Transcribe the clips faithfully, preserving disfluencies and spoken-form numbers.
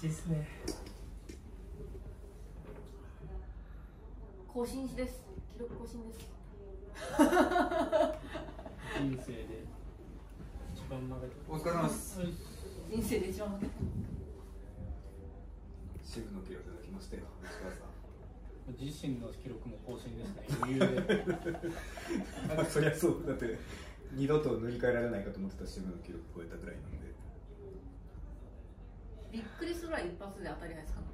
しいですね。 更新です。記録更新です。 人生で一番負けた。 お疲れ様です。 人生で一番負けた。 渋の記録が来ましたよ、石川さん。 自身の記録も更新ですね、余裕で。 そりゃそう、だって二度と塗り替えられないかと思ってた渋の記録超えたぐらいなんで。 びっくりするぐらい一発で当たりないですか、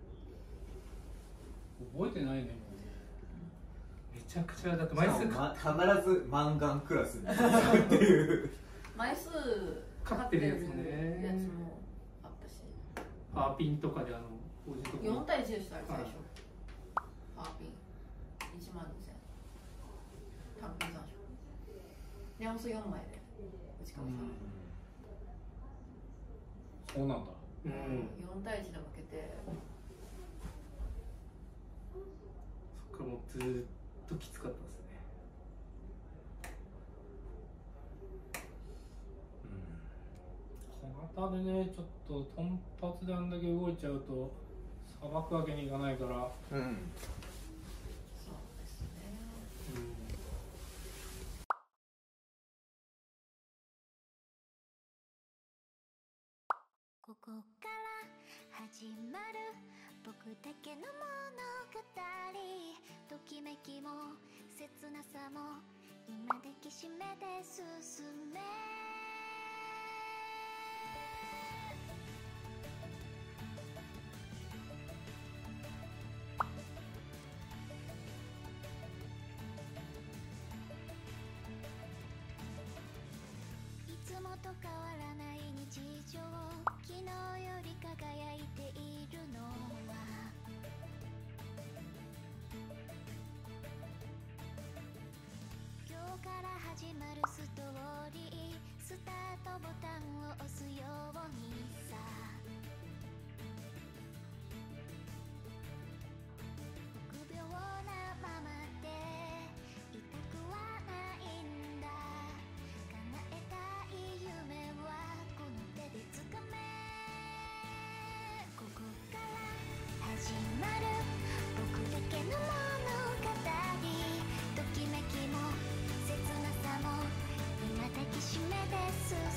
覚えてないね、もう。めちゃくちゃだって枚数か、ま、必ずマンガンクラスにっていう枚数かかってるやつもね、 やつもあったし、 パーピンとかであのおじとこよん対いちでしたよ最初。パーピンいちまんにせん単品残暑レアモスよんまいで内川さん、 そうなんだ。うん、 よん対いちで負けて、 そっからもうずーっときつかったですね。小型でね、ちょっとト発であんだけ動いちゃうとさばくわけにいかないから。うん、 そうですね、うん、 ここから始まる僕だけの物語、ときめきも切なさも今抱きしめて進め、いつもと変わらない日常、昨日より輝いているのは今日から始まるストーリー、スタートボタンを押すように